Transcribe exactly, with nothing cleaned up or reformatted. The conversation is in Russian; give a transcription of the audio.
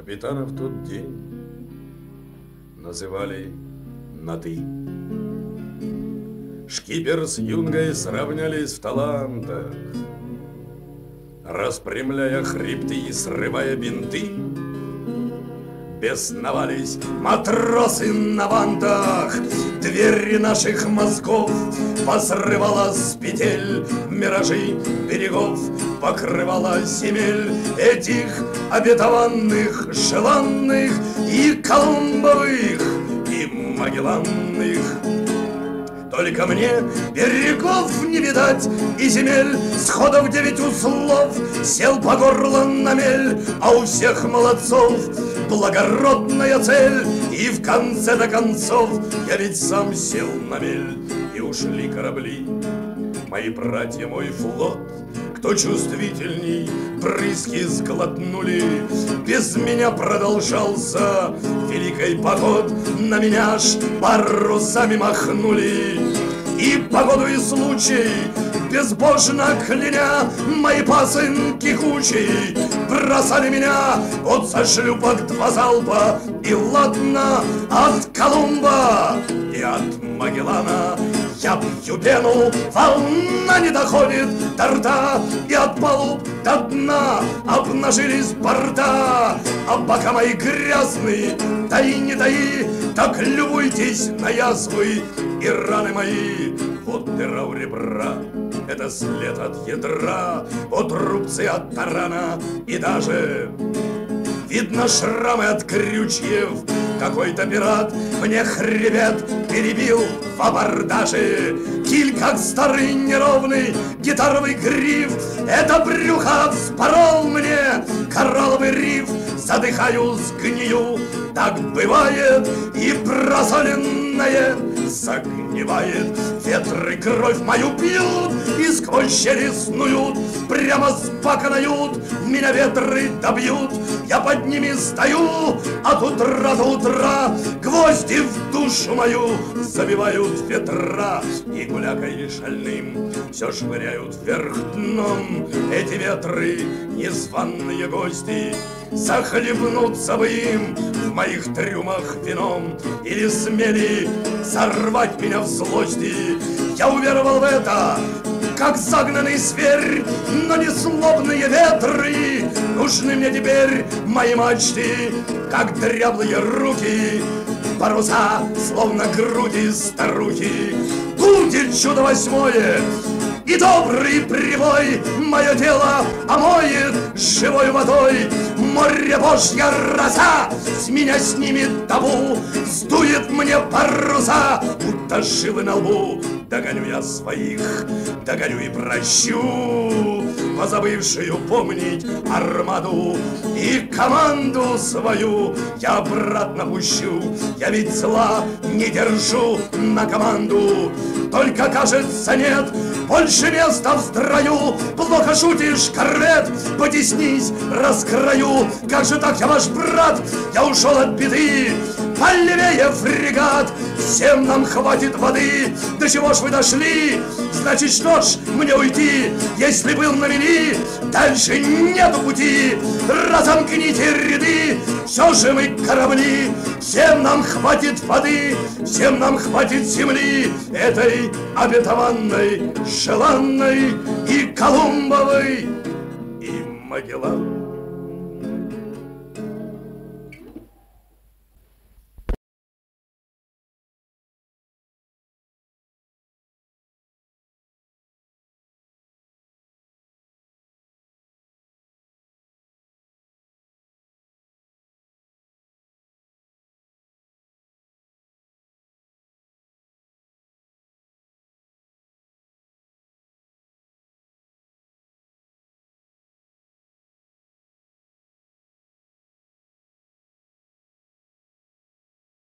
Капитана в тот день называли на «ты». Шкипер с юнгой сравнялись в талантах, распрямляя хребты и срывая бинты. Бесновались матросы на вантах, двери наших мозгов посрывала с петель, миражи берегов покрывала земель этих обетованных, желанных и колумбовых, и магелланных. Только мне берегов не видать и земель, сходов девять узлов, сел по горло на мель, а у всех молодцов благородная цель. И в конце-то концов я ведь сам сел на мель, и ушли корабли, мои братья, мой флот. Кто чувствительней, брызги сглотнули. Без меня продолжался великий поход, на меня ж парусами махнули. И погоду и случай, безбожно кляня, мои пасынки кучей бросали меня. Вот со шлюпок два залпа, и ладно, от Колумба и от Магеллана я пью пену, волна не доходит до рта, и от палуб до дна обнажились борта. А бока мои грязные, таи не таи, так любуйтесь на язвы и раны мои. Вот дыра у ребра, это след от ядра, вот рубцы от тарана, и даже видно шрамы от крючьев. Какой-то пират мне хребет перебил в абордаже. Киль, как старый неровный гитаровый гриф, это брюхо вспорол мне коралловый риф. Задыхаюсь, гнию, так бывает, и просоленное загнивает. Ветры кровь мою пьют и сквозь щели снуют, прямо с бака нают, меня ветры добьют. Я под ними стою от утра до утра, гвозди в душу мою забивают ветра. И гулякой шальным все швыряют вверх дном эти ветры, незваные гости. Захлебнуться бы им в моих трюмах вином, или смели сорвать меня в злости. Я уверовал в это, как загнанный зверь, но не злобные ветры нужны мне теперь, мои мачты, как дряблые руки, паруса, словно груди старухи. Будет чудо восьмое, и добрый прибой мое тело омоет живой водой. Море Божья роса с меня снимет табу, сдует мне паруса, будто жилы на лбу. Догоню я своих, догоню и прощу, позабывшую помнить армаду. И команду свою я обратно пущу, я ведь зла не держу на команду. Только, кажется, нет больше места в строю. Плохо шутишь, корвет, потеснись, раскрою. Как же так, я ваш брат, я ушел от беды. Полевее фрегат, всем нам хватит воды. До чего ж вы дошли? Значит, что ж мне уйти? Если был на мели, дальше нету пути. Разомкните ряды, все же мы корабли. Всем нам хватит воды, всем нам хватит земли, этой обетованной, желанной и колумбовой, и Магеллан.